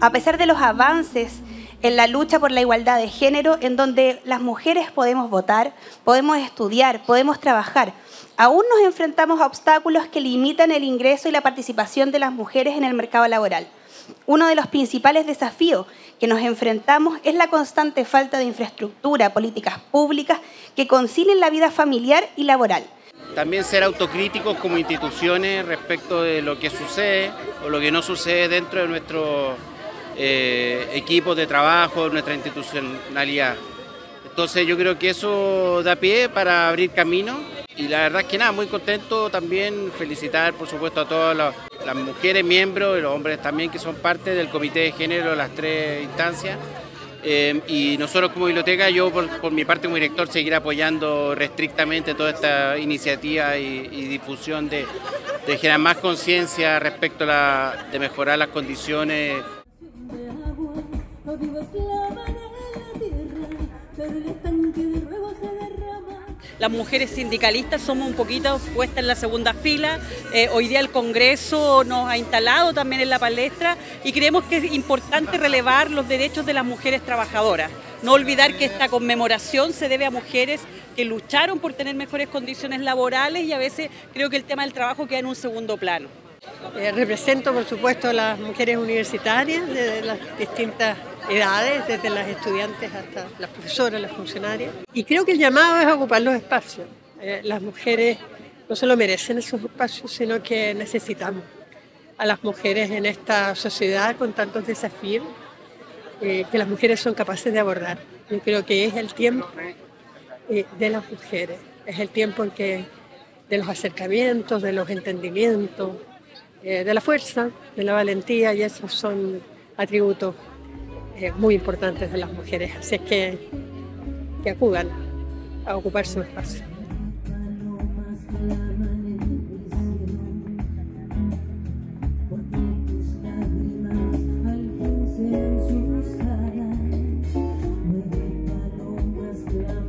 A pesar de los avances en la lucha por la igualdad de género, en donde las mujeres podemos votar, podemos estudiar, podemos trabajar, aún nos enfrentamos a obstáculos que limitan el ingreso y la participación de las mujeres en el mercado laboral. Uno de los principales desafíos que nos enfrentamos es la constante falta de infraestructura, políticas públicas que concilien la vida familiar y laboral. También ser autocríticos como instituciones respecto de lo que sucede o lo que no sucede dentro de nuestro equipo de trabajo, nuestra institucionalidad. Entonces yo creo que eso da pie para abrir camino y la verdad es que nada, muy contento también, felicitar por supuesto a todas las mujeres miembros y los hombres también que son parte del Comité de Género de las 3 instancias. Y nosotros como biblioteca, yo por mi parte como director, seguir apoyando restrictamente toda esta iniciativa y difusión de generar más conciencia respecto de mejorar las condiciones. Las mujeres sindicalistas somos un poquito puestas en la segunda fila. Hoy día el Congreso nos ha instalado también en la palestra y creemos que es importante relevar los derechos de las mujeres trabajadoras. No olvidar que esta conmemoración se debe a mujeres que lucharon por tener mejores condiciones laborales y a veces creo que el tema del trabajo queda en un segundo plano. Represento, por supuesto, a las mujeres universitarias de las distintas edades, desde las estudiantes hasta las profesoras, las funcionarias. Y creo que el llamado es a ocupar los espacios. Las mujeres no solo merecen esos espacios, sino que necesitamos a las mujeres en esta sociedad con tantos desafíos que las mujeres son capaces de abordar. Yo creo que es el tiempo de las mujeres, es el tiempo en que de los acercamientos, de los entendimientos, de la fuerza, de la valentía, y esos son atributos muy importantes de las mujeres. Así es que acudan a ocupar su espacio. Sus caras, 9 palomas